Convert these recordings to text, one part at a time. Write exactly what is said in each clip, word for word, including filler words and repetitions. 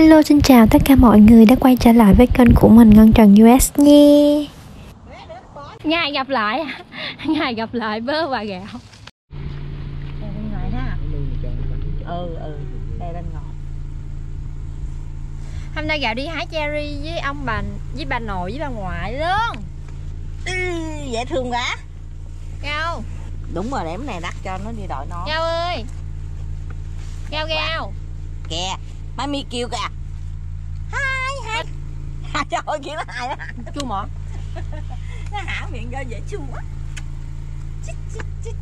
Hello, xin chào tất cả mọi người đã quay trở lại với kênh của mình Ngân Trần u ét nha. Ngày gặp lại, ngày gặp lại bơ và gạo. Đây bên ngoài ha. Ừ ừ, đây bên ngọt. Hôm nay gạo đi hái cherry với ông bà, với bà nội với bà ngoại luôn. Ừ, dễ thương quá. Gạo. Đúng rồi, để cái này đặt cho nó đi đội nó. Gạo ơi. Gạo gạo. Kìa, mami kêu kìa. Hai hai. À, trời ơi, kêu nó hai á. Chua mỏ. Nó hả miệng ra dễ chua quá. Chích, chích, chích.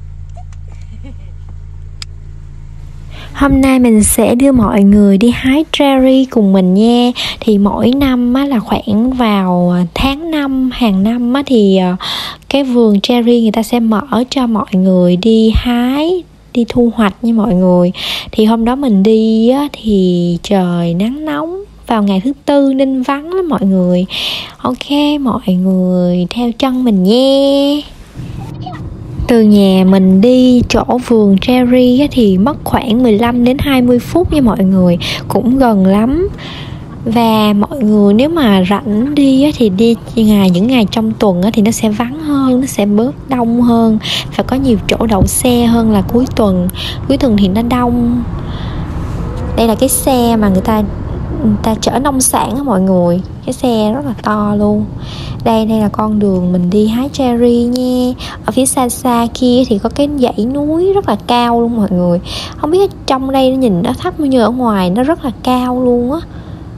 Hôm nay mình sẽ đưa mọi người đi hái cherry cùng mình nha. Thì mỗi năm á, là khoảng vào tháng năm, hàng năm á, thì cái vườn cherry người ta sẽ mở cho mọi người đi hái, đi thu hoạch nha mọi người. Thì hôm đó mình đi á, thì trời nắng nóng, vào ngày thứ tư nên vắng lắm mọi người. Ok, mọi người theo chân mình nha. Từ nhà mình đi chỗ vườn cherry á, thì mất khoảng mười lăm đến hai mươi phút nha mọi người, cũng gần lắm. Và mọi người nếu mà rảnh đi á, thì đi ngày những ngày trong tuần á, thì nó sẽ vắng hơn, nó sẽ bớt đông hơn và có nhiều chỗ đậu xe hơn là cuối tuần. Cuối tuần thì nó đông. Đây là cái xe mà người ta người ta chở nông sản á mọi người, cái xe rất là to luôn. Đây đây là con đường mình đi hái cherry nha. Ở phía xa xa kia thì có cái dãy núi rất là cao luôn mọi người. Không biết trong đây nó nhìn nó thấp như ở ngoài, nó rất là cao luôn á.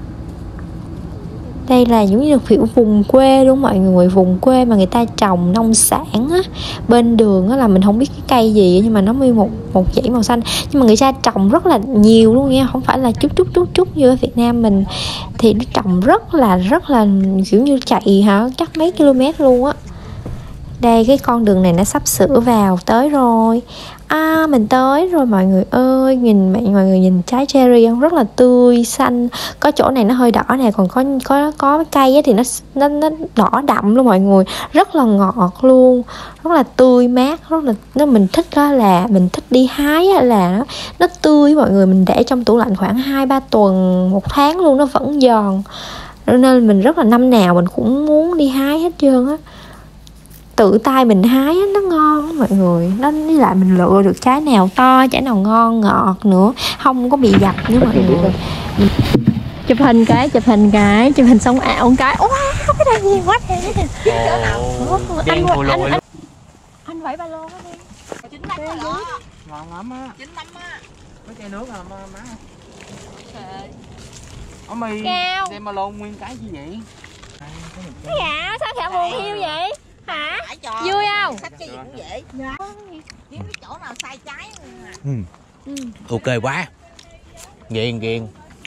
Đây là giống như kiểu vùng quê luôn mọi người, vùng quê mà người ta trồng nông sản á. Bên đường á là mình không biết cái cây gì nhưng mà nó như một một dãy màu xanh, nhưng mà người ta trồng rất là nhiều luôn nha, không phải là chút chút chút chút như ở Việt Nam mình. Thì nó trồng rất là rất là kiểu như chạy hả, chắc mấy km luôn á. Đây cái con đường này nó sắp sửa vào tới rồi. À mình tới rồi mọi người ơi, nhìn mọi người nhìn trái cherry không, rất là tươi xanh. Có chỗ này nó hơi đỏ nè, còn có có có cây á thì nó nó nó đỏ đậm luôn mọi người, rất là ngọt luôn, rất là tươi mát, rất là nó mình thích đó là mình thích đi hái á, là nó, nó tươi mọi người, mình để trong tủ lạnh khoảng hai ba tuần, một tháng luôn nó vẫn giòn. Nên mình rất là năm nào mình cũng muốn đi hái hết trơn á. Tự tay mình hái nó ngon mọi người, nó với lại mình lựa được trái nào to, trái nào ngon ngọt nữa, không có bị dập nữa mọi người. Chụp hình cái, chụp hình cái, chụp hình sống ảo cái. Wow, cái này nhiều quá thế. Anh anh anh vẫy ba lô đó đi. Chín lắm rồi đó. Ngon lắm á. Chín lắm á. Mấy chai nước à má. Ở mì đem ba lô nguyên cái gì vậy? Cái gạo sao gạo buồn hiu vậy? Hả? Vui không? Khách cái gì cũng vậy. Dạ. Kiếm cái chỗ nào sai trái. Ừ. Ừ. Ok quá. Ghiền ghiền.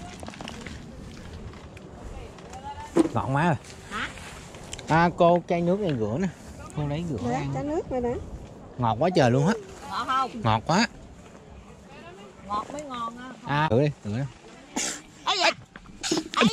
Ngọt má rồi. Hả? À cô chai nước này rửa nè. Cô lấy rửa Để, ăn. chai nước này nè. Ngọt quá trời luôn á. Ngọt không? Ngọt quá. Ngọt mới ngon á. À rửa đi, rửa đi. Ấy vậy. Ấy.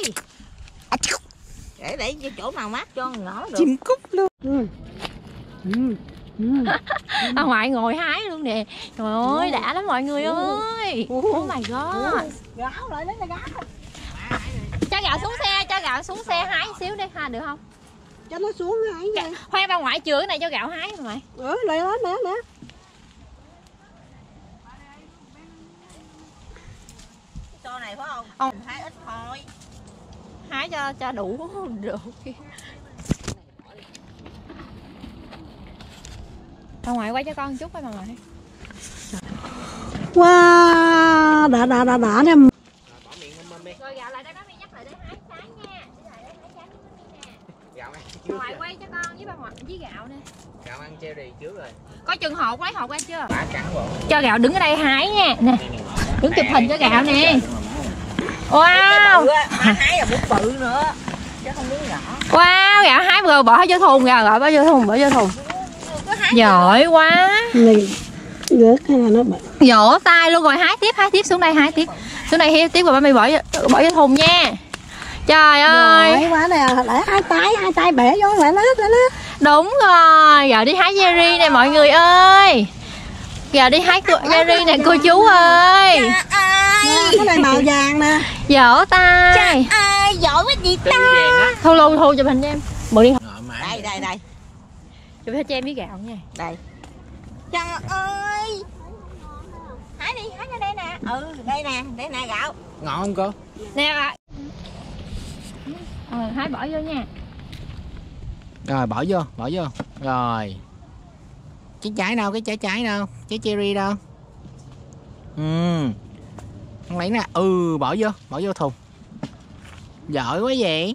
Để để cho chỗ nào mát cho ngỏ được. Chim cút luôn. Ừ. Ừ. Ừ. Bà ngoại ngồi hái luôn nè. Trời ơi, đã lắm mọi người ơi. Oh my god. Gáo lại lấy là gáo. Cho gạo xuống xe, cho gạo xuống xe hái xíu đi ha, được không? Cho nó xuống hái nha. Khoe bà ngoại chừa cái này cho gạo hái bà ngoại. Ừ, lại đó nè nè. Cho này phải không? Ông hái ít thôi. Hái cho cho đủ được. Bà ngoại quay cho con chút coi bà ngoại. Wow, đã đã đã đã nè. Rồi gạo lại đây đó, mi nhắc lại để hái trái nha. Đi lại đây hái trái nè. Bà ngoại quay cho con với bà ngoại với gạo nè. Gạo ăn cherry trước rồi. Có chừng hột lấy hột ra chưa? Bả trắng rồi. Cho gạo đứng ở đây hái nha. Nè. Đứng chụp hình cho gạo nè. Wow. Hái là bút bự nữa. Chứ không miếng nhỏ. Wow, gạo hái vừa bỏ vô thùng kìa, gọi bỏ vô thùng, bỏ vô thùng. Giỏi quá. Rớt hay là nó bự. Vỗ tay luôn rồi, hái tiếp, hái tiếp xuống đây, hái tiếp. Xuống đây hái tiếp rồi bà mày bỏ vô, bỏ vô thùng nha. Trời ơi. Giỏi quá nè, để hai tay, hai tay bẻ vô lại nó, lại nó. Đúng rồi, giờ đi hái cherry nè mọi người ơi. Giờ đi hái cherry nè cô chú ơi. ơi. Cái này màu vàng nè. Vỗ tay. Trời ơi, giỏi quá gì ta. Thu luôn, Thu chụp hình cho em. Mượn đi. Đây, đây, đây. Chụp hình cho em với gạo nha. Đây. Trời ơi. Hái đi, hái ra đây nè. Ừ, đây nè, đây nè gạo. Ngon không cô? Nè ạ. Ờ, hái bỏ vô nha. Rồi bỏ vô, bỏ vô. Rồi. Trái trái đâu, cái trái trái đâu? Trái cherry đâu? Ừ. Không lấy nè. Ừ, bỏ vô, bỏ vô thùng. Giỏi quá vậy.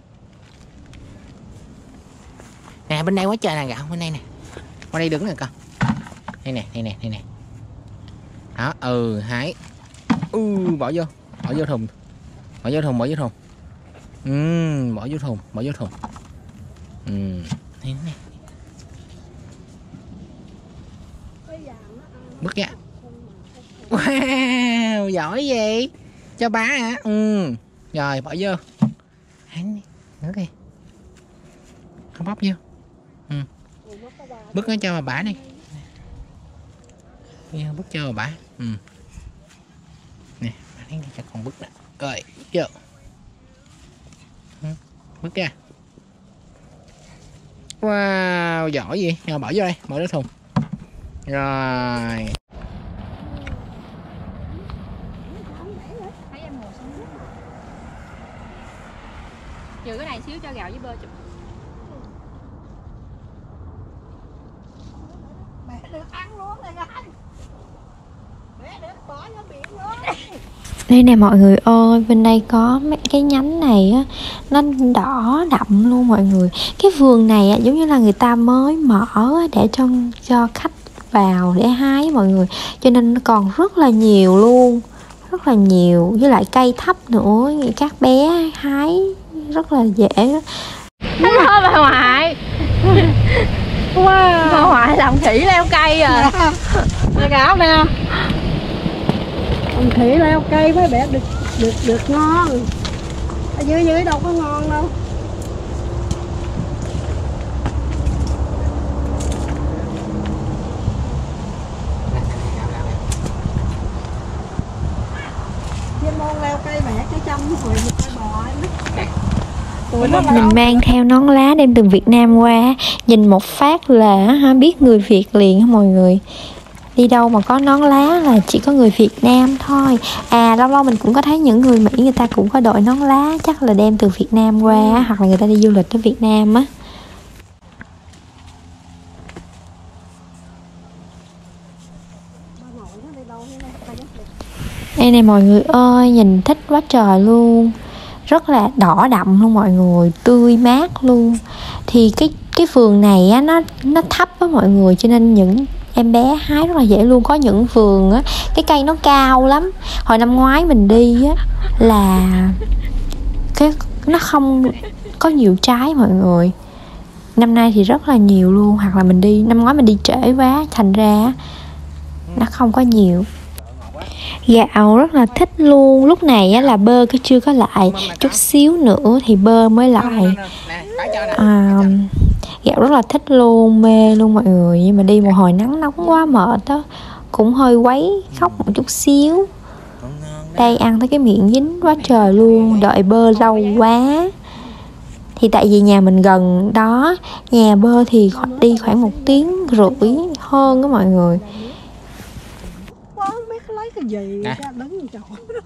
Nè bên đây quá trời nè gạo, bên đây nè. Qua đây đứng nè con. Đây nè, đây nè, đây nè. Đó, ừ, hái. Ừ, bỏ vô, bỏ vô thùng. Bỏ vô thùng, bỏ vô thùng. Ừ, bỏ vô thùng, bỏ vô thùng. Ừ, đây nè. Bước ra. Wow, giỏi vậy. Cho bá hả? Ừ. Rồi, bỏ vô. Hắn nữa kìa. Không bóc vô. Ừ. Bước nó cho bà bả đi. Bước cho bà bả. Ừ. Nè, bà lấy đi cho con bước nè. Rồi, bước vô. Ừ. Bước ra. Wow, giỏi gì. Rồi bỏ vô đây, bỏ vô thùng. Rồi. Trừ cái này xíu cho gạo với bơ chụp. Mẹ được ăn luôn này anh. Mẹ được bỏ vô biển luôn. Đây nè mọi người ơi, bên đây có mấy cái nhánh này á, nó đỏ đậm luôn mọi người. Cái vườn này á, giống như là người ta mới mở để cho cho khách vào để hái mọi người, cho nên nó còn rất là nhiều luôn, rất là nhiều, với lại cây thấp nữa, các bé hái rất là dễ. Hello bà ngoại. Wow. Bà ngoại làm khỉ leo cây à. Nè gạo nè. Ông khỉ leo cây mới bẻ được được được ngon. Ở dưới dưới đâu có ngon đâu. Chuyên môn leo cây bẻ cái trong hồi một cây bò Mình mang theo nón lá đem từ Việt Nam qua, nhìn một phát là ha, biết người Việt liền á mọi người. Đi đâu mà có nón lá là chỉ có người Việt Nam thôi. À lâu lâu mình cũng có thấy những người Mỹ người ta cũng có đội nón lá, chắc là đem từ Việt Nam qua, hoặc là người ta đi du lịch ở Việt Nam á. Đây này mọi người ơi, nhìn thích quá trời luôn. Rất là đỏ đậm luôn mọi người, tươi mát luôn. Thì cái cái vườn này á, nó nó thấp á mọi người, cho nên những em bé hái rất là dễ luôn. Có những vườn á, cái cây nó cao lắm. Hồi năm ngoái mình đi á, là cái nó không có nhiều trái mọi người. Năm nay thì rất là nhiều luôn. Hoặc là mình đi, năm ngoái mình đi trễ quá, thành ra nó không có nhiều. Gạo rất là thích luôn. Lúc này á, là bơ cái chưa có lại, chút xíu nữa thì bơ mới lại. à, Gạo rất là thích luôn, mê luôn mọi người. Nhưng mà đi một hồi nắng nóng quá mệt đó, cũng hơi quấy, khóc một chút xíu. Đây ăn thấy cái miệng dính quá trời luôn. Đợi bơ lâu quá. Thì tại vì nhà mình gần đó, nhà bơ thì đi khoảng một tiếng rưỡi hơn đó mọi người. quá mấy cái lấy cái gì ra đứng chỗ đó.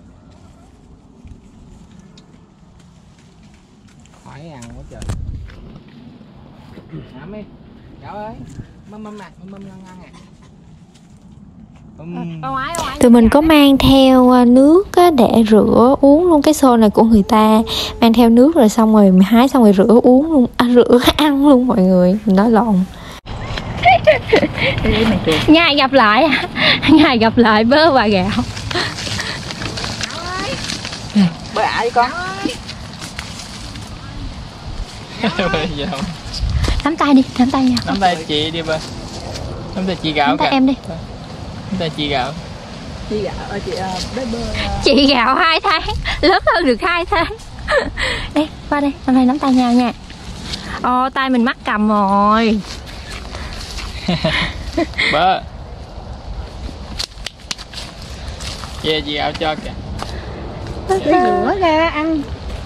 Khỏi ăn quá trời. Nắm đi. Gạo ơi. Mâm mâm nè, mâm mâm ngon ngon nè. Bà ngoại, bà ngoại. Tụi mình có mang theo nước để rửa uống luôn. Cái xô này của người ta mang theo nước rồi xong rồi mình hái xong rồi rửa uống luôn, à, rửa ăn luôn mọi người. Mình nói lộn. Ngày gặp lại, ngày gặp lại bơ và gạo. Bơi ạ đi con. Nắm tay đi, nắm tay nhau. Nắm tay chị đi bơ. Nắm tay chị gạo. Nắm tay em đi. Nắm tay chị gạo. Chị gạo, chị uh, bé bơ. Uh... Chị gạo hai tháng, lớn hơn được hai tháng. Đây, qua đây, nắm tay nắm tay nhau nha. Ồ, tay mình mắc cầm rồi. Bơ. Về chị gạo cho kìa. Để rửa ra ăn.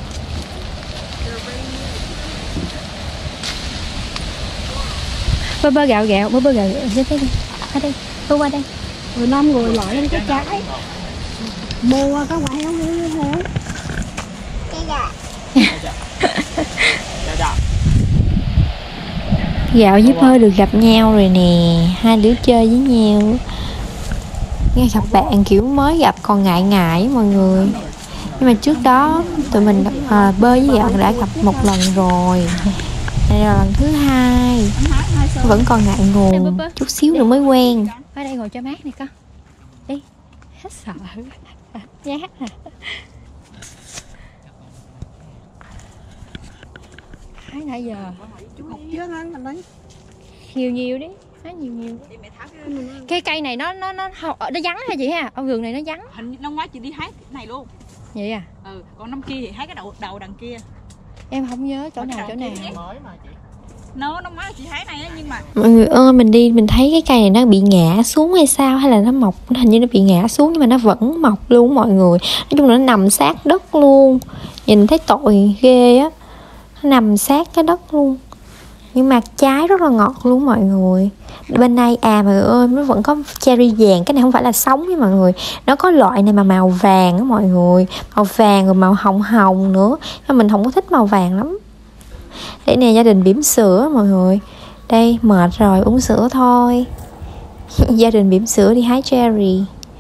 Bơ bơ gạo gạo, bơ bơ gạo gạo. Đến đây đi. Ở đây, tôi qua đây. Rồi năm rồi loại lên cái trái. Mua có ngoại không như thế. Gạo với Bơ được gặp nhau rồi nè. Hai đứa chơi với nhau. Nghe gặp bạn kiểu mới gặp còn ngại ngại mọi người. Nhưng mà trước đó tụi mình à, Bơ với Gạo đã gặp một lần rồi. Đây là lần thứ hai. Vẫn còn ngại ngùng. Chút xíu nữa mới quen. Ở đây ngồi cho mát này con. Đi. Hết sợ. Nhát à. Hái nãy giờ. Nhiều nhiều đi. Hái nhiều nhiều. Cái cây này nó nó nó nó vắng hả chị ha? Ở vườn này nó vắng. Hình năm ngoái chị đi hái này luôn. Vậy à? Ừ, còn năm kia thì hái cái đầu đầu đằng kia. Em không nhớ chỗ nào chỗ nào. Nó năm ngoái chị hái này á, nhưng mà Mọi người ơi, mình đi mình thấy cái cây này nó bị ngã xuống hay sao, hay là nó mọc, hình như nó bị ngã xuống nhưng mà nó vẫn mọc luôn mọi người. Nói chung là nó nằm sát đất luôn. Nhìn thấy tội ghê á. Nó nằm sát cái đất luôn. Nhưng mà trái rất là ngọt luôn mọi người. Bên đây à mọi người ơi, nó vẫn có cherry vàng. Cái này không phải là sống với mọi người. Nó có loại này mà màu vàng á mọi người. Màu vàng rồi màu hồng hồng nữa. Nhưng mình không có thích màu vàng lắm. Đây nè, gia đình bỉm sữa mọi người. Đây, mệt rồi, uống sữa thôi. Gia đình bỉm sữa đi hái cherry.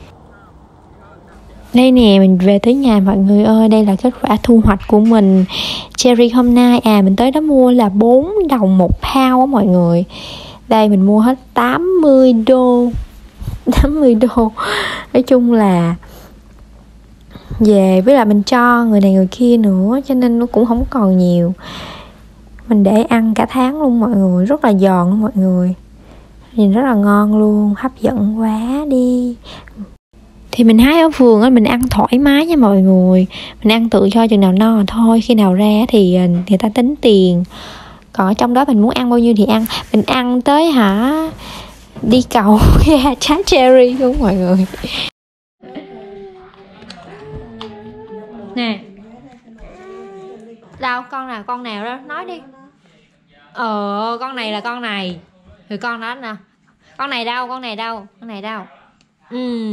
Đây nè, mình về tới nhà mọi người ơi. Đây là kết quả thu hoạch của mình. Cherry hôm nay, à mình tới đó mua là bốn đồng một pound á mọi người. Đây mình mua hết tám mươi đô. tám mươi đô. Nói chung là về với lại mình cho người này người kia nữa, cho nên nó cũng không còn nhiều. Mình để ăn cả tháng luôn mọi người. Rất là giòn luôn mọi người. Nhìn rất là ngon luôn. Hấp dẫn quá đi. Thì mình hái ở vườn á, mình ăn thoải mái nha mọi người. Mình ăn tự cho chừng nào no thôi. Khi nào ra thì người ta tính tiền. Còn ở trong đó mình muốn ăn bao nhiêu thì ăn. Mình ăn tới hả đi cầu ra trái cherry luôn mọi người. Nè. Đâu con nào con nào đó nói đi. Ờ con này là con này. Rồi con đó nè. Con này đâu, con này đâu, con này đâu. Ừ.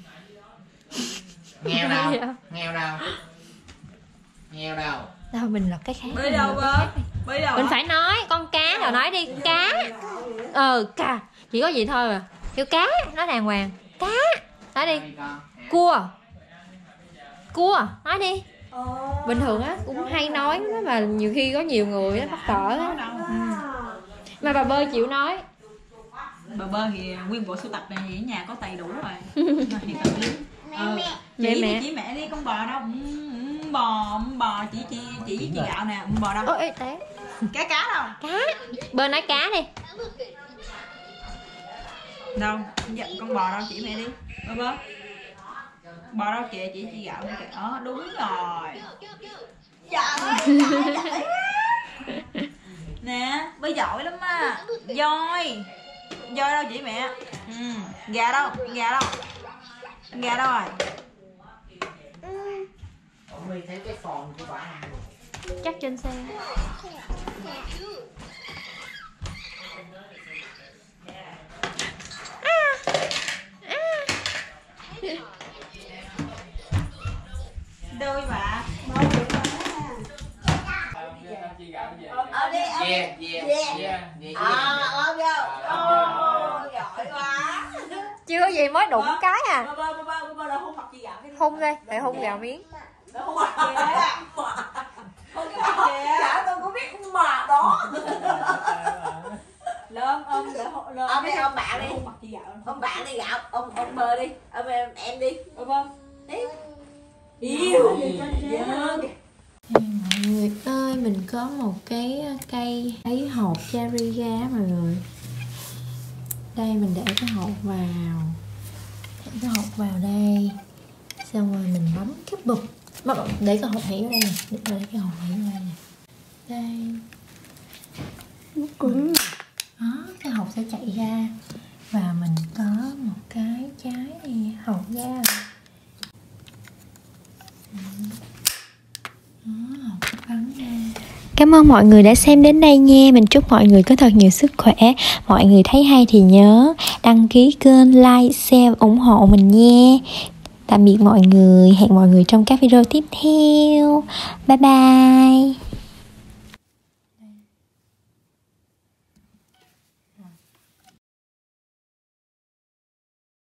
Nghèo đâu? Nghèo đâu? Nghèo đâu? Đâu mình lọc cái khác. bơi đâu Bơ? Bơi đâu? Mình phải nói con cá rồi nói đi, cá. Ờ cá. Chỉ có gì thôi à. Kêu cá, nói đàng hoàng. Cá. Nói đi. Cua. Cua, nói đi. Bình thường á cũng hay nói đó, mà nhiều khi có nhiều người á bắt cỡ á. Ừ. Mà bà Bơ chịu nói. Bà Bơ thì nguyên bộ sưu tập này ở nhà có đầy đủ rồi. Thì tự đi. Ừ. Mẹ Chỉ mẹ. Chỉ mẹ đi, con bò đâu? Ừ, ừ, bò, bò chỉ chỉ chỉ chị Gạo nè, ừ, bò đâu? Ôi ê té. Cá cá đâu? Cá. Bơ nói cá đi. Đâu? Dạ, con bò đâu chỉ mẹ đi. Bơ Bơ. Bò đâu kìa, chỉ chị Gạo kìa. Ờ đúng rồi. Trời ơi, giỏi, giỏi. Nè, Bơ giỏi lắm á. Voi. Voi đâu chị mẹ? Ừ. Gà đâu? Gà đâu? Gà đâu rồi? Chắc trên xe. Đôi mà. Ờ đi, ờ đi. Yeah, yeah, yeah, yeah. À, ôm vô. Ồ, giỏi quá. Chưa có gì mới đụng cái à. Bơ bơ bơ bơ bơ đâu hôn mặt chị Gạo cái đi. Hôn đây, phải hôn gạo miếng. Hôn mặt kìa. Hôn cái mặt kìa. Dạ tôi cũng biết hôn mặt đó. Lên ôm để hôn lên. Ôm đi, ôm bạn đi. Hôn mặt chị Gạo. Ôm bạn đi Gạo, ôm ôm Bơ đi, ôm em, em đi. Bơ bơ. Đi. Yêu. Mọi người ơi, mình có một cái cây lấy hộp cherry ra mọi người. Đây mình để cái hộp vào. Để cái hộp vào đây. Xong rồi mình bấm cái bụp. Để cái hộp nhảy vào đây nè. Để cái hộp nhảy vào đây nè. Đây. Cũng Đó, cái hộp sẽ chạy ra. Và mình có một cái trái này hộp ra. Ừ. Cảm ơn mọi người đã xem đến đây nha. Mình chúc mọi người có thật nhiều sức khỏe. Mọi người thấy hay thì nhớ đăng ký kênh, like, share, ủng hộ mình nha. Tạm biệt mọi người. Hẹn mọi người trong các video tiếp theo. Bye bye.